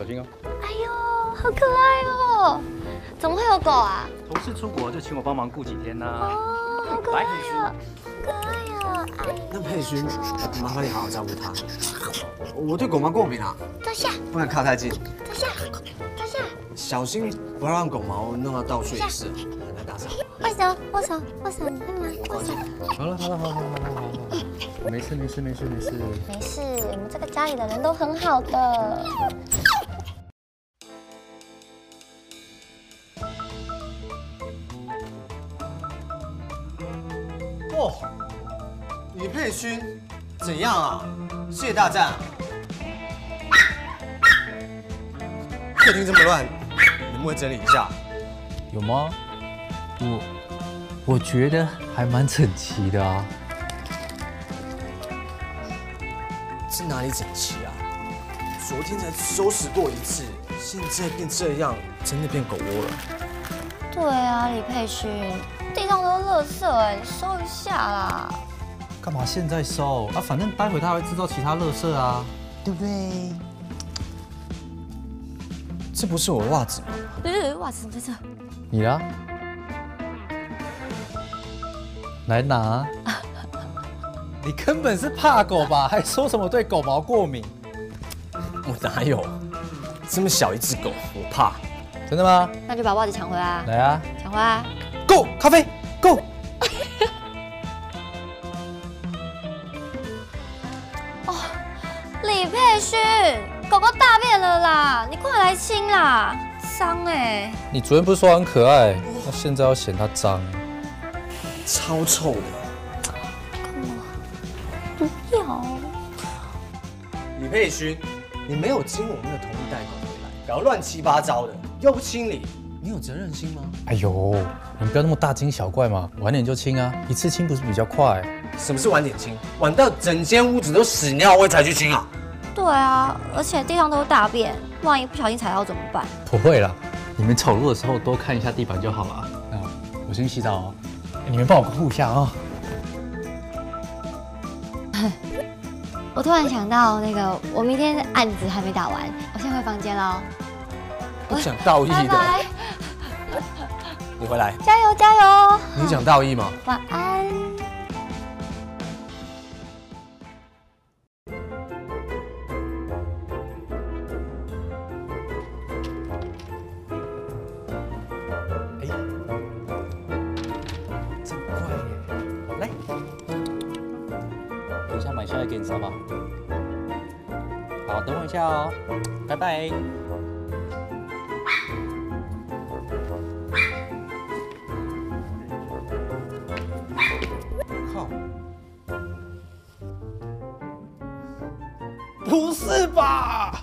小心哦。 哎呦，好可爱哦！怎么会有狗啊？ 同事出国就请我帮忙顾几天呐。 哦，好可爱哦，可爱哦！哎， 那佩勋，麻烦你好好照顾它。我对狗毛过敏啊， 坐下， 不能靠太近， 坐下，坐下。 小心不要让狗毛弄到到处也是，来打扫。 握手，握手，握手，你干嘛？握手。 好了，没事。 没事，我们这个家里的人都很好的。 哦，李佩勋，怎样啊？世界大战啊？客厅这么乱，能不能整理一下？ 有吗？我觉得还蛮整齐的啊。 这哪里整齐啊？昨天才收拾过一次，现在变这样，真的变狗窝了。 对啊，李佩勋，地上都是垃圾哎，你收一下啦。 干嘛现在收啊？反正待会他还会制造其他垃圾啊，对不对？ 这不是我的袜子吗？ 袜子在这。 你啦，来拿。你根本是怕狗吧？还说什么对狗毛过敏？ 我哪有？这么小一只狗，我怕。 真的吗？ 那就把袜子抢回来。 来啊！ 抢回来。 Go 咖啡 Go。 哦，李佩勋，狗狗大便了啦，你快来清啦，脏哎。 你昨天不是说很可爱，那现在要嫌它脏？ 超臭的。 不要。 李佩勋，你没有经我们的同意带狗回来，搞乱七八糟的，又不清理，你有责任心吗？ 哎呦，你不要那么大惊小怪嘛，晚点就清啊，一次清不是比较快？ 什么是晚点清？晚到整间屋子都屎尿味才去清啊？ 对啊，而且地上都是大便，万一不小心踩到怎么办？ 不会啦，你们走路的时候多看一下地板就好了。那我先洗澡哦，你们帮我顾一下哦。 我突然想到，那个我明天的案子还没打完，我先回房间喽。 不讲道义的， 拜拜， 你回来。 加油加油！ 你讲道义吗？ 晚安。 真乖耶，来，等一下买下来给你，知道吗？好，等我一下哦，拜拜。靠！不是吧？